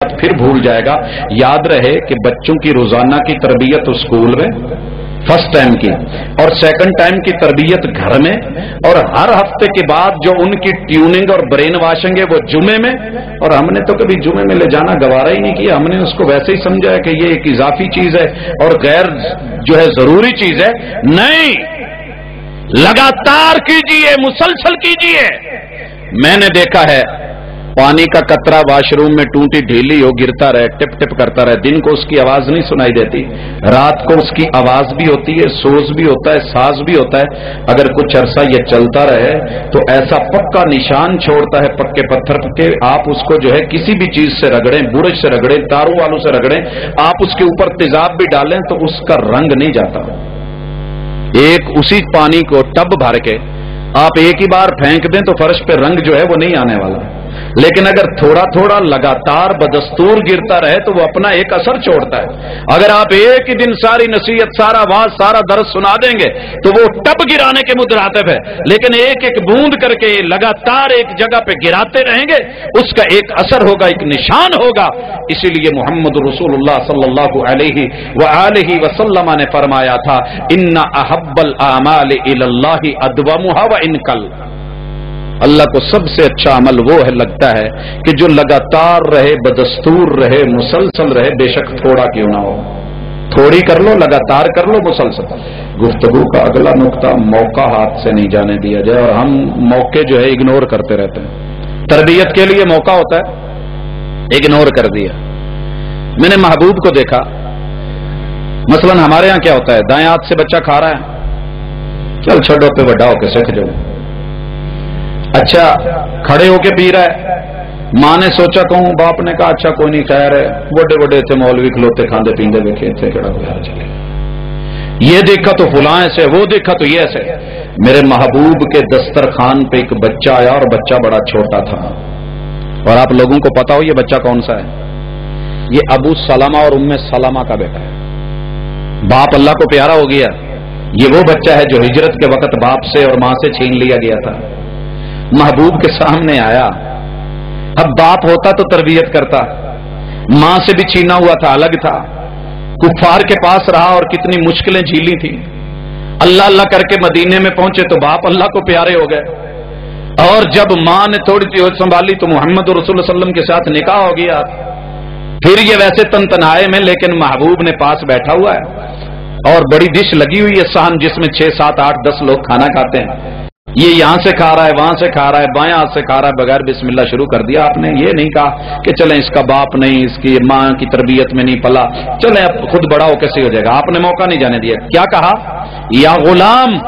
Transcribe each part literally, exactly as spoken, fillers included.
वक्त फिर भूल जाएगा। याद रहे कि बच्चों की रोजाना की तरबियत स्कूल में फर्स्ट टाइम की, और सेकंड टाइम की तरबियत घर में, और हर हफ्ते के बाद जो उनकी ट्यूनिंग और ब्रेन वॉशिंग है वो जुमे में। और हमने तो कभी जुमे में ले जाना गवारा ही नहीं किया, हमने उसको वैसे ही समझा है कि ये एक इजाफी चीज है और गैर जो है जरूरी चीज है। नहीं, लगातार कीजिए, मुसलसल कीजिए। मैंने देखा है पानी का कतरा वॉशरूम में टूटी ढीली हो गिरता रहे, टिप टिप करता रहे, दिन को उसकी आवाज नहीं सुनाई देती, रात को उसकी आवाज भी होती है, सोज भी होता है, सांस भी होता है। अगर कुछ अरसा ये चलता रहे तो ऐसा पक्का निशान छोड़ता है पक्के पत्थर के। आप उसको जो है किसी भी चीज से रगड़ें, बुरश से रगड़ें, तारों वालों से रगड़ें, आप उसके ऊपर तेजाब भी डालें तो उसका रंग नहीं जाता। एक उसी पानी को टब भर के आप एक ही बार फेंक दें तो फर्श पे रंग जो है वो नहीं आने वाला। लेकिन अगर थोड़ा थोड़ा लगातार बदस्तूर गिरता रहे तो वो अपना एक असर छोड़ता है। अगर आप एक ही दिन सारी नसीहत, सारा वाज, सारा दर्द सुना देंगे तो वो टब गिराने के मुतरातिब है, लेकिन एक एक बूंद करके लगातार एक जगह पे गिराते रहेंगे, उसका एक असर होगा, एक निशान होगा। इसीलिए मोहम्मद रसूलुल्लाह सल्लल्लाहु अलैहि व आलिहि वसल्लम ने फरमाया था, इन्ना अहब्बल आमाल इलल्लाहि अदवमुहा व इनकल। अल्लाह को सबसे अच्छा अमल वो है लगता है कि जो लगातार रहे, बदस्तूर रहे, मुसलसल रहे, बेशक थोड़ा क्यों ना हो। थोड़ी कर लो, लगातार कर लो, मुसलसल। गुफ्तगू का अगला नुक्ता, मौका हाथ से नहीं जाने दिया जाए, और हम मौके जो है इग्नोर करते रहते हैं। तरबियत के लिए मौका होता है, इग्नोर कर दिया। मैंने महबूब को देखा, मसलन हमारे यहां क्या होता है, दाएं हाथ से बच्चा खा रहा है, चल छोड़ो पे बड़ा होके सीख जाओ। अच्छा, खड़े होके पी रहा है, मां ने सोचा कहूं, बाप ने कहा अच्छा कोई नहीं, खैर है, बड़े बड़े थे मौलवी खलोते खांदे पींदे देखे थे, केड़ा हुआ चले, ये देखा तो फुलां ऐसे, वो देखा तो ये ऐसे। मेरे महबूब के दस्तरखान पे एक बच्चा आया, और बच्चा बड़ा छोटा था, और आप लोगों को पता हो ये बच्चा कौन सा है? ये अबू सलमा और उम्मे सलमा का बेटा है। बाप अल्लाह को प्यारा हो गया। ये वो बच्चा है जो हिजरत के वक्त बाप से और मां से छीन लिया गया था, महबूब के सामने आया। अब बाप होता तो तरबियत करता, मां से भी छीना हुआ था, अलग था, कुफार के पास रहा और कितनी मुश्किलें झीली थी। अल्लाह अल्लाह करके मदीने में पहुंचे तो बाप अल्लाह को प्यारे हो गए, और जब मां ने थोड़ी सी संभाली तो मोहम्मद रसूल सल्लम के साथ निकाह हो गया। फिर ये वैसे तनतनाए में, लेकिन महबूब ने पास बैठा हुआ है, और बड़ी डिश लगी हुई है, सहन जिसमें छह सात आठ दस लोग खाना खाते हैं। ये यहां से खा रहा है, वहां से खा रहा है, बाएं हाथ से खा रहा है, बगैर बिस्मिल्लाह शुरू कर दिया। आपने ये नहीं कहा कि चलें इसका बाप नहीं, इसकी मां की तरबियत में नहीं पला, चलें अब खुद बड़ा होकर सही हो जाएगा। आपने मौका नहीं जाने दिया। क्या कहा? या गुलाम,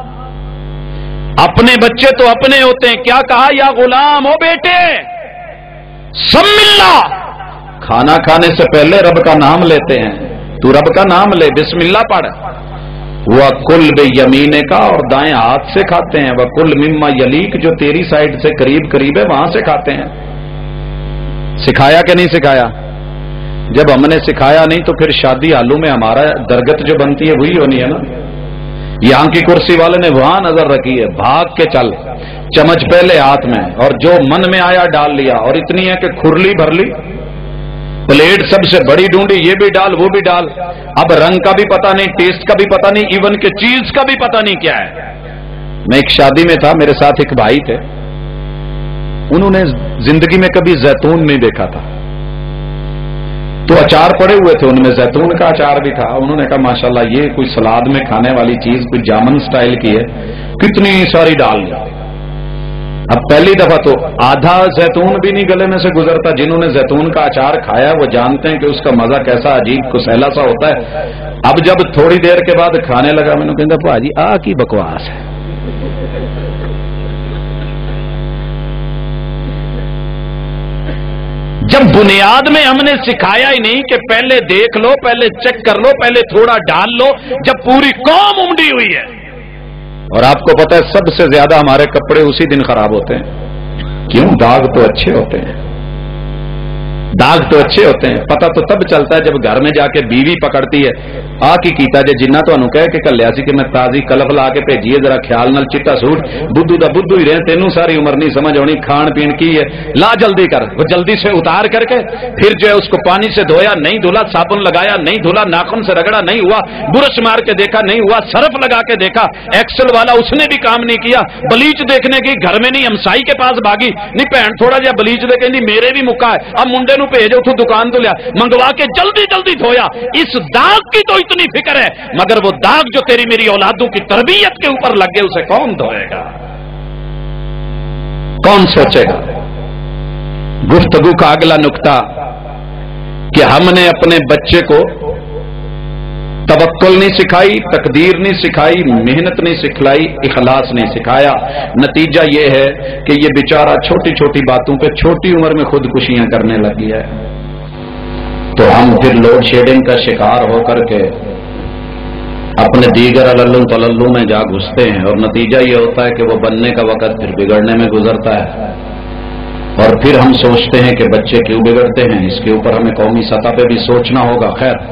अपने बच्चे तो अपने होते हैं। क्या कहा? या गुलाम, ओ बेटे, सम्मिल्ला, खाना खाने से पहले रब का नाम लेते हैं, तू रब का नाम ले, बिस्मिल्लाह पढ़। वह कुल बे यमीने का, और दाएं हाथ से खाते हैं। वह कुल मिम्मा यलीक, जो तेरी साइड से करीब करीब है वहां से खाते हैं। सिखाया कि नहीं सिखाया? जब हमने सिखाया नहीं तो फिर शादी हालू में हमारा दरगत जो बनती है वही होनी है ना। यहां की कुर्सी वाले ने वहां नजर रखी है, भाग के चल, चम्मच पहले हाथ में, और जो मन में आया डाल लिया। और इतनी है कि खुरली भर ली, प्लेट सबसे बड़ी ढूंढी, ये भी डाल वो भी डाल। अब रंग का भी पता नहीं, टेस्ट का भी पता नहीं, इवन के चीज का भी पता नहीं क्या है। मैं एक शादी में था, मेरे साथ एक भाई थे, उन्होंने जिंदगी में कभी जैतून नहीं देखा था, तो अचार पड़े हुए थे, उनमें जैतून का अचार भी था। उन्होंने कहा माशाल्लाह ये कोई सलाद में खाने वाली चीज, कोई जामन स्टाइल की है, कितनी सारी डाल दी। अब पहली दफा तो आधा जैतून भी नहीं गले में से गुजरता। जिन्होंने जैतून का अचार खाया वो जानते हैं कि उसका मजा कैसा अजीब कुसैला सा होता है। अब जब थोड़ी देर के बाद खाने लगा, मैंने कहता भाजी आ की बकवास है। जब बुनियाद में हमने सिखाया ही नहीं कि पहले देख लो, पहले चेक कर लो, पहले थोड़ा डाल लो, जब पूरी कौम उमड़ी हुई है। और आपको पता है सबसे ज्यादा हमारे कपड़े उसी दिन खराब होते हैं। क्यों? दाग तो अच्छे होते हैं, दाग तो अच्छे होते हैं, पता तो तब चलता है जब घर में जाके बीवी पकड़ती है आ की कीता जे जिन्ना तुहानू कह के घल्लिया सी कि मैं ताजी कलफ ला के भेजी है, जरा ख्याल नाल चिट्टा सूट बुद्धू दा बुद्धू ही रहे, तेनू सारी उम्र नहीं समझ आनी खान पीन की है, ला जल्दी कर। वो जल्दी से उतार करके फिर जो है उसको पानी से धोया, नहीं धुला, साबुन लगाया नहीं धुला, नाखून से रगड़ा नहीं हुआ, बुरश मार के देखा नहीं हुआ, सरफ लगा के देखा, एक्सेल वाला उसने भी काम नहीं किया, बलीच देखने की घर में नहीं हमसाई के पास भागी, नहीं भैन थोड़ा जिहा बलीच दे कहंदी मेरे भी मुक्का है, अब मुंडे नू भेज उठो दुकान तो लिया मंगवा के जल्दी जल्दी धोया। इस दाग की तो इतनी फिक्र है, मगर वो दाग जो तेरी मेरी औलादों की तरबियत के ऊपर लग गए उसे कौन धोएगा, कौन सोचेगा। गुफ्तगू का अगला नुक्ता कि हमने अपने बच्चे को तवक्कुल नहीं सिखाई, तकदीर नहीं सिखाई, मेहनत नहीं सिखलाई, इखलास नहीं सिखाया। नतीजा यह है कि ये बेचारा छोटी छोटी बातों पे छोटी उम्र में खुदकुशियां करने लग गया है। तो हम फिर लोड शेडिंग का शिकार होकर के अपने दीगर अल्लू तलल्लू में जा घुसते हैं और नतीजा ये होता है कि वो बनने का वक्त फिर बिगड़ने में गुजरता है और फिर हम सोचते हैं कि बच्चे क्यों बिगड़ते हैं। इसके ऊपर हमें कौमी सतह पे भी सोचना होगा। खैर,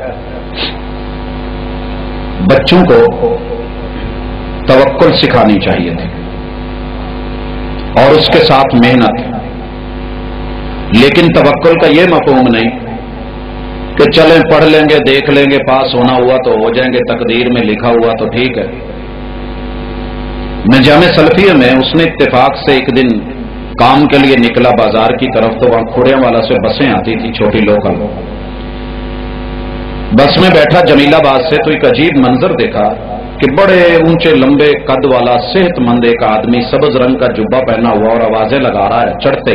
बच्चों को तवक्कुल सिखानी चाहिए थी और उसके साथ मेहनत, लेकिन तवक्कुल का यह मफहूम नहीं कि चलें पढ़ लेंगे देख लेंगे पास होना हुआ तो हो जाएंगे, तकदीर में लिखा हुआ तो ठीक है। मैं जामे सल्फिया में उसने इत्तेफाक से एक दिन काम के लिए निकला बाजार की तरफ, तो वहां खुड़ियां वाला से बसें आती थी छोटी लोकल। बस में बैठा जमीलाबाद से तो एक अजीब मंजर देखा कि बड़े ऊंचे लंबे कद वाला सेहतमंद एक आदमी सब्ज रंग का जुब्बा पहना हुआ और आवाजें लगा रहा है चढ़ते,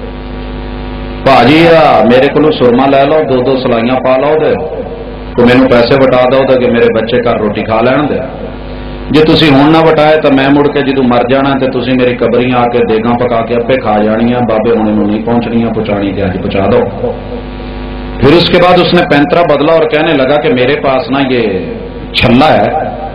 भाजी मेरे को सुरमा लै लो, दो दो सलाइयां पा लो दे तो मैनू पैसे बटा दो कि मेरे बच्चे घर रोटी खा लैन दे, जे तुसी हुण ना बटाए तो मैं मुड़ के जदों मर जाना तो तुसी मेरी कबरियां आके देगा पका के आपे खा जानियां, बाबे हुणे नूं नहीं पहुंचनियां, पहुंचानी ते अज पहुंचा दो। फिर उसके बाद उसने पैंतरा बदला और कहने लगा कि मेरे पास ना ये छल्ला है,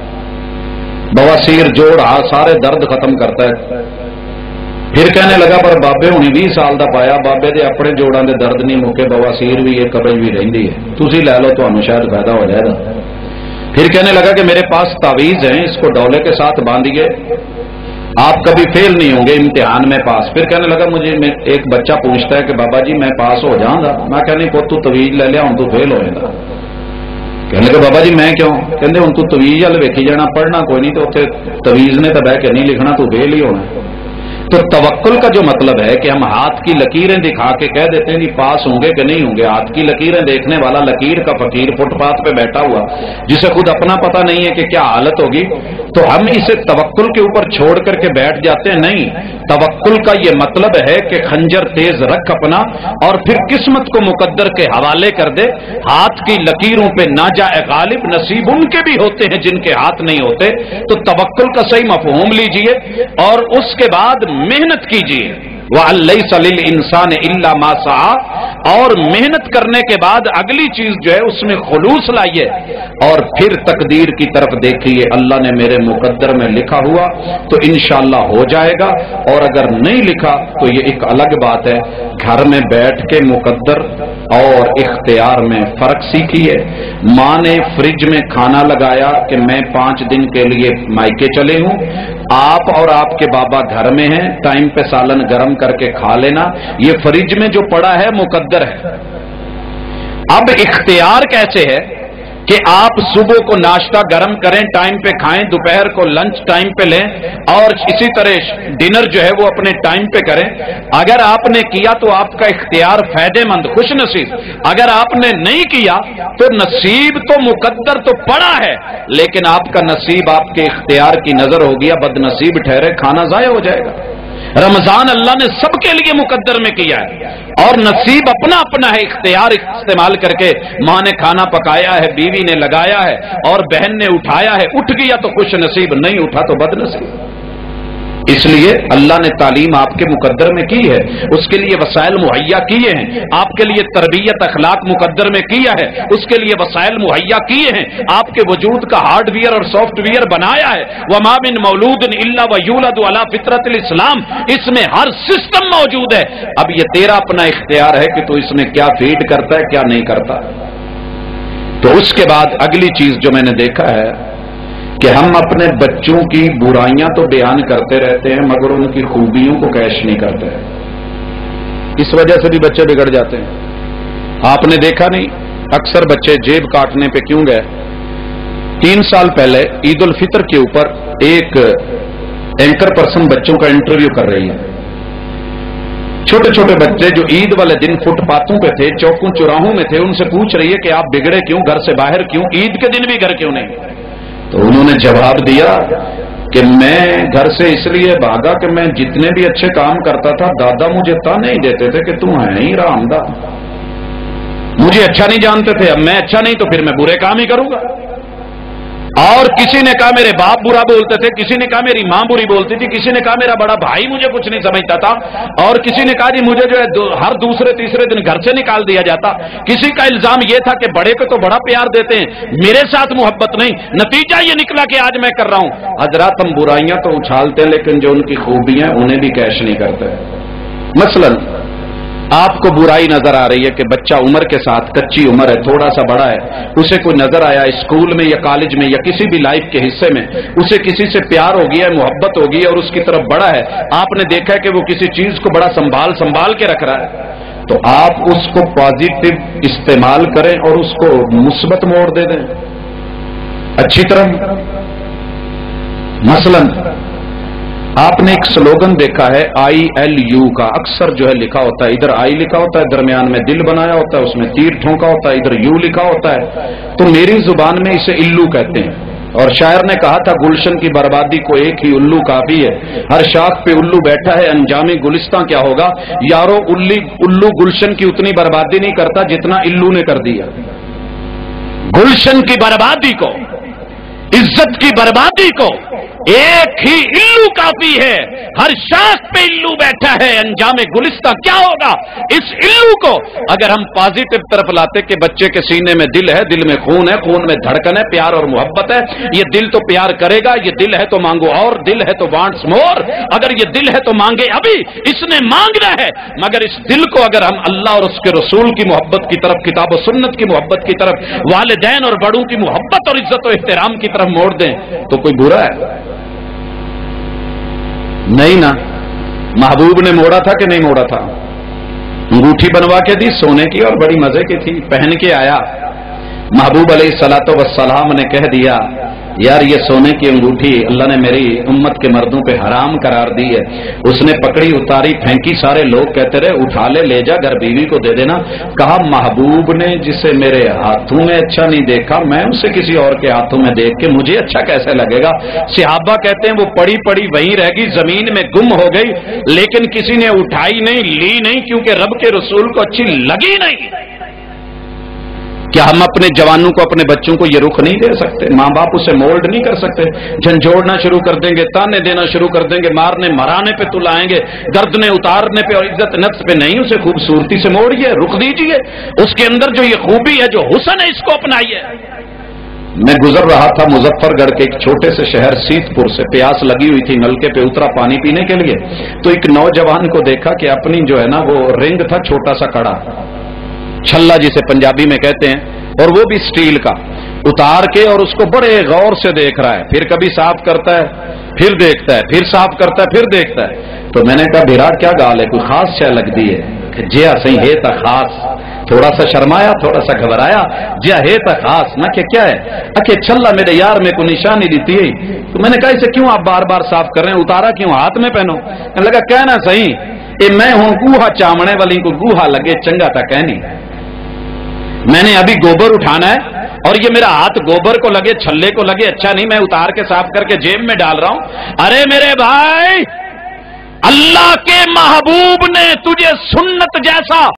बवासीर जोड़ आ सारे दर्द खत्म करता है। फिर कहने लगा पर बाबे हुणी बीस साल का पाया, बाबे दे अपने जोड़ां दे दर्द नहीं मुके, बवासीर भी है कब्ज भी रहिंदी है, तुसी लै लो तुहानू शायद फायदा हो जाएगा। फिर कहने लगा कि मेरे पास तावीज है, इसको डौले के साथ बांधिए, आप कभी फेल नहीं होंगे इम्तिहान में पास। फिर कहने लगा मुझे एक बच्चा पूछता है कि बाबा जी मैं पास हो जाऊंगा, मैं कहनी पुत तू तवीज ले लिया हूं तू फेल होएगा। कहने लगा बाबा जी मैं क्यों? कहते हूं तू तवीज वाल वेखी जाना, पढ़ना कोई नहीं, तो उत्थे तवीज ने तो बह के नहीं लिखना, तू फेल ही होना। तो तवक्कुल का जो मतलब है कि हम हाथ की लकीरें दिखा के कह देते हैं कि पास होंगे कि नहीं होंगे। हाथ की लकीरें देखने वाला लकीर का फकीर फुटपाथ पे बैठा हुआ जिसे खुद अपना पता नहीं है कि क्या हालत होगी, तो हम इसे तवक्कुल के ऊपर छोड़ करके बैठ जाते हैं। नहीं, तवक्कुल का यह मतलब है कि खंजर तेज रख अपना और फिर किस्मत को मुकद्दर के हवाले कर दे। हाथ की लकीरों पे ना जाए गालिब, नसीब उनके भी होते हैं जिनके हाथ नहीं होते। तो तवक्कुल का सही मफहूम लीजिए और उसके बाद मेहनत कीजिए। वअलैसा लिल इंसान इल्ला मा सआ, और मेहनत करने के बाद अगली चीज जो है उसमें खुलूस लाइए और फिर तकदीर की तरफ देखिए। अल्लाह ने मेरे मुकद्दर में लिखा हुआ तो इंशाअल्लाह हो जाएगा, और अगर नहीं लिखा तो ये एक अलग बात है। घर में बैठ के मुकद्दर और इख्तियार में फर्क सीखिए। माँ ने फ्रिज में खाना लगाया कि मैं पांच दिन के लिए मायके चले हूं, आप और आपके बाबा घर में हैं, टाइम पे सालन गर्म करके खा लेना, ये फ्रिज में जो पड़ा है मुकद्दर है। अब इख्तियार कैसे है कि आप सुबह को नाश्ता गर्म करें, टाइम पे खाएं, दोपहर को लंच टाइम पे लें, और इसी तरह डिनर जो है वो अपने टाइम पे करें। अगर आपने किया तो आपका इख्तियार फायदेमंद, खुश नसीब। अगर आपने नहीं किया तो नसीब तो मुकद्दर तो पड़ा है, लेकिन आपका नसीब आपके इख्तियार की नजर हो गया, बदनसीब ठहरे, खाना जाया हो जाएगा। रमजान अल्लाह ने सबके लिए मुकद्दर में किया है और नसीब अपना अपना है। इख्तियार इस्तेमाल करके माँ ने खाना पकाया है, बीवी ने लगाया है और बहन ने उठाया है, उठ गया तो खुश नसीब, नहीं उठा तो बदनसीब। इसलिए अल्लाह ने तालीम आपके मुकद्दर में की है, उसके लिए वसाइल मुहैया किए हैं, आपके लिए तरबियत अखलाक मुकद्दर में किया है, उसके लिए वसाइल मुहैया किए हैं, आपके वजूद का हार्डवेयर और सॉफ्टवेयर बनाया है। वमा मिन मौलूदिन इल्ला व यूलदु अला फितरतिल इस्लाम, इसमें हर सिस्टम मौजूद है। अब ये तेरा अपना इख्तियार है कि तू इसमें क्या फीड करता है क्या नहीं करता। तो उसके बाद अगली चीज जो मैंने देखा है कि हम अपने बच्चों की बुराइयां तो बयान करते रहते हैं मगर उनकी खूबियों को कैश नहीं करते। इस वजह से भी बच्चे बिगड़ जाते हैं। आपने देखा नहीं, अक्सर बच्चे जेब काटने पे क्यों गए? तीन साल पहले ईद उल फितर के ऊपर एक एंकर पर्सन बच्चों का इंटरव्यू कर रही है। छोटे छोटे बच्चे जो ईद वाले दिन फुटपाथों पे थे, चौकों चौराहों में थे, उनसे पूछ रही है कि आप बिगड़े क्यों, घर से बाहर क्यों, ईद के दिन भी घर क्यों नहीं? तो उन्होंने जवाब दिया कि मैं घर से इसलिए भागा कि मैं जितने भी अच्छे काम करता था दादा मुझे ताने ही देते थे कि तू है ही रामदा, मुझे अच्छा नहीं जानते थे, अब मैं अच्छा नहीं तो फिर मैं बुरे काम ही करूंगा। और किसी ने कहा मेरे बाप बुरा बोलते थे, किसी ने कहा मेरी मां बुरी बोलती थी, किसी ने कहा मेरा बड़ा भाई मुझे कुछ नहीं समझता था, और किसी ने कहा जी मुझे जो है दो, हर दूसरे तीसरे दिन घर से निकाल दिया जाता। किसी का इल्जाम यह था कि बड़े को तो बड़ा प्यार देते हैं, मेरे साथ मोहब्बत नहीं। नतीजा ये निकला कि आज मैं कर रहा हूं। हजरात, हम बुराइयां तो उछालते हैं लेकिन जो उनकी खूबियां उन्हें भी कैश नहीं करते। मसलन आपको बुराई नजर आ रही है कि बच्चा उम्र के साथ, कच्ची उम्र है, थोड़ा सा बड़ा है, उसे कोई नजर आया स्कूल में या कॉलेज में या किसी भी लाइफ के हिस्से में, उसे किसी से प्यार हो गया है, मोहब्बत हो गई है और उसकी तरफ बड़ा है, आपने देखा है कि वो किसी चीज को बड़ा संभाल संभाल के रख रहा है, तो आप उसको पॉजिटिव इस्तेमाल करें और उसको मुस्बत मोड़ दे दें अच्छी तरह। मसलन आपने एक स्लोगन देखा है आई एल यू का, अक्सर जो है लिखा होता है, इधर आई लिखा होता है, दरमियान में दिल बनाया होता है, उसमें तीर ठोंका होता है, इधर यू लिखा होता है। तो मेरी जुबान में इसे इल्लू कहते हैं। और शायर ने कहा था गुलशन की बर्बादी को एक ही उल्लू काफी है, हर शाख पे उल्लू बैठा है अंजामी गुलिस्तां क्या होगा। यारो उल्ली उल्लू गुलशन की उतनी बर्बादी नहीं करता जितना इल्लू ने कर दिया। गुलशन की बर्बादी को, इज्जत की बर्बादी को एक ही इल्लू काफी है, हर शाख पे इल्लू बैठा है अंजामे गुलिस्तां क्या होगा। इस इल्लू को अगर हम पॉजिटिव तरफ लाते कि बच्चे के सीने में दिल है, दिल में खून है, खून में धड़कन है, प्यार और मोहब्बत है, ये दिल तो प्यार करेगा, ये दिल है तो मांगो और, दिल है तो वांट्स मोर, अगर ये दिल है तो मांगे अभी, इसने मांगना है। मगर इस दिल को अगर हम अल्लाह और उसके रसूल की मोहब्बत की तरफ, किताब और सुन्नत की मोहब्बत की तरफ, वालिदैन और बड़ों की मोहब्बत और इज्जत और एहतराम की तरफ मोड़ दें तो कोई बुरा है? नहीं ना। महबूब ने मोड़ा था कि नहीं मोड़ा था? अंगूठी बनवा के दी सोने की और बड़ी मजे की थी, पहन के आया। महबूब अलैहिस्सलातु वस्सलाम ने कह दिया यार ये सोने की अंगूठी अल्लाह ने मेरी उम्मत के मर्दों पे हराम करार दी है। उसने पकड़ी, उतारी, फेंकी, सारे लोग कहते रहे उठा ले, ले जा, घर बीवी को दे देना। कहा महबूब ने जिसे मेरे हाथों में अच्छा नहीं देखा, मैं उसे किसी और के हाथों में देख के मुझे अच्छा कैसे लगेगा। सहाबा कहते हैं वो पड़ी पड़ी वहीं रह गई, जमीन में गुम हो गई, लेकिन किसी ने उठाई नहीं, ली नहीं, क्योंकि रब के रसूल को अच्छी लगी नहीं। क्या हम अपने जवानों को, अपने बच्चों को ये रुख नहीं दे सकते? माँ बाप उसे मोल्ड नहीं कर सकते? झंझोड़ना शुरू कर देंगे, ताने देना शुरू कर देंगे, मारने मराने पे तुलाएंगे, दर्दने उतारने पे और इज्जत नफ्स पे नहीं, उसे खूबसूरती से मोड़िए, रुख दीजिए। उसके अंदर जो ये खूबी है, जो हुस्न है, इसको अपनाइए। मैं गुजर रहा था मुजफ्फरगढ़ के एक छोटे से शहर सीतपुर से, प्यास लगी हुई थी, नलके पे उतरा पानी पीने के लिए, तो एक नौजवान को देखा कि अपनी जो है ना वो रिंग था, छोटा सा कड़ा, छल्ला जिसे पंजाबी में कहते हैं, और वो भी स्टील का, उतार के और उसको बड़े गौर से देख रहा है। फिर कभी साफ करता है, फिर देखता है, फिर साफ करता है, फिर देखता है। तो मैंने कहा विराट क्या गाल है, कोई खास शय लगती है? जिया सही है था खास। थोड़ा सा शर्माया, थोड़ा सा घबराया, जिया है था खास ना, क्या क्या है? अके छल्ला मेरे यार में को निशानी दी है। तो मैंने कहा इसे क्यों आप बार बार साफ कर रहे हैं, उतारा क्यों, हाथ में पहनो। लगा कहना सही ए मैं हूं गुहा चामने वाली को गुहा लगे चंगा था कहनी। मैंने अभी गोबर उठाना है और ये मेरा हाथ गोबर को लगे, छल्ले को लगे, अच्छा नहीं, मैं उतार के साफ करके जेब में डाल रहा हूं। अरे मेरे भाई, अल्लाह के महबूब ने तुझे सुन्नत जैसा